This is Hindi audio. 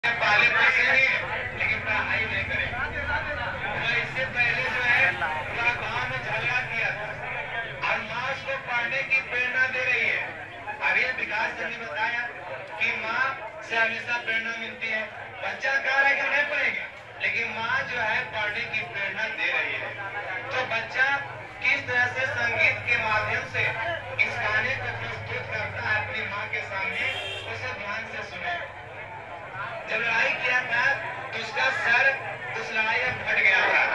पाले पोसेंगे लेकिन पढ़ाई नहीं करेंगे। तो इससे पहले जो है पूरा गांव में झगड़ा किया था और माँ उसको पढ़ने की प्रेरणा दे रही है। अभी विकास जी ने बताया कि माँ से हमेशा प्रेरणा मिलती है। बच्चा कह रहा है कि नहीं पढ़ेगा, लेकिन माँ जो है पढ़ने की प्रेरणा दे रही है। तो बच्चा किस तरह से संगीत के माध्यम से इस गाने को प्रस्तुत करता है अपनी माँ के सामने, उसे ध्यान से सुने। जब लड़ाई किया था तो उसका सर उस लड़ाई में फट गया था।